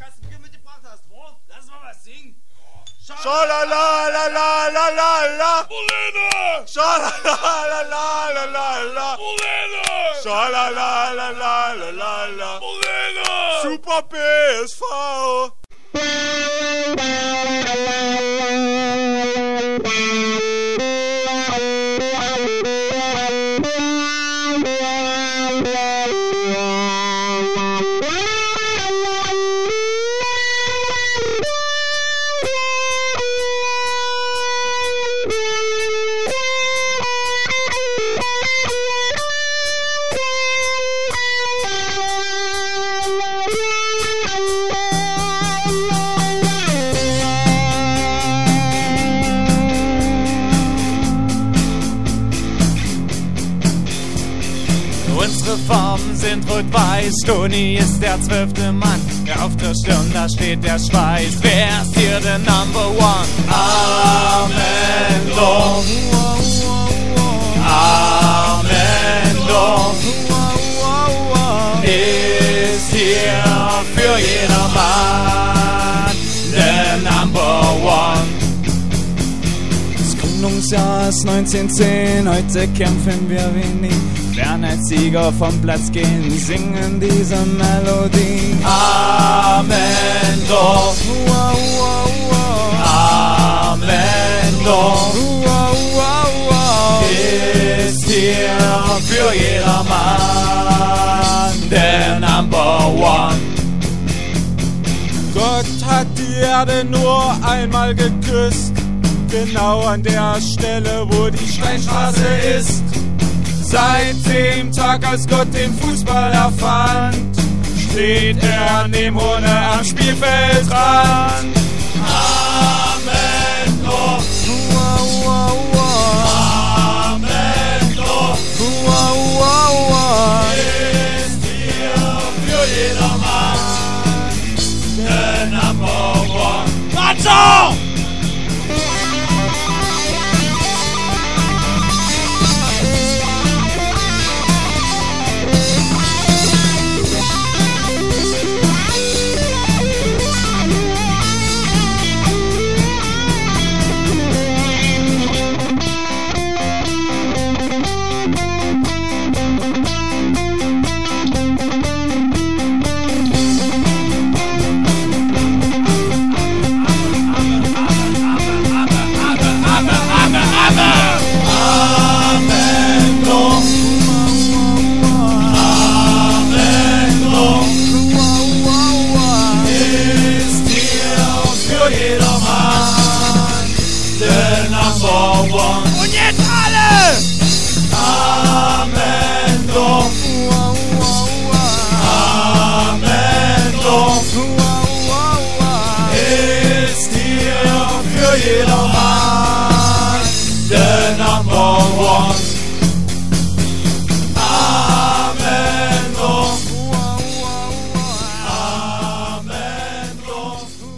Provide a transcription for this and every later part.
Kasten Bier mitgebracht hast, wo? Lass mal was singen. Schalalalalala. Molene! Schalalalalala. Molene! Schalalalalala. Molene! Super BSV. Unsere Farben sind rot-weiß, Toni ist der 12. Mann. Auf der Stirn, da steht der Schweiß. Wer ist hier der Number One? Amendo. Amendo ist hier für jedermann der Number One. Das Gründungsjahr ist 1910, heute kämpfen wir wie nie. Werden als Sieger vom Platz gehen, singen diese Melodie. Amendo. Amendo ist hier für jedermann der Number One. Gott hat die Erde nur einmal geküsst, genau an der Stelle, wo die Steinstraße ist. Seit dem Tag, als Gott den Fußball erfand, steht er neben Hunde am Spielfeldrand. Amendo. Amendo ist hier für jedermann der Number One. Matzo! Und jetzt alle! Amendo. Amendo ist hier für jedermann der Number One. Amendo. Amendo.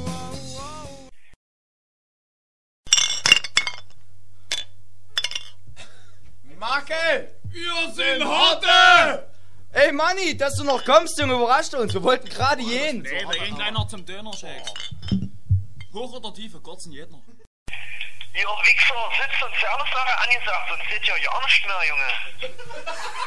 Marke! Wir sind Horte! Ey Manni, dass du noch kommst, Junge, überrascht uns. Wir wollten gerade gehen. Nee, wir gehen gleich noch zum Döner-Shakes. Hoch oder tiefe, kurzen Jedner. Ihr Wichser sitzt uns ja alles nachher angesagt, sonst seht ihr euch auch nicht mehr, Junge.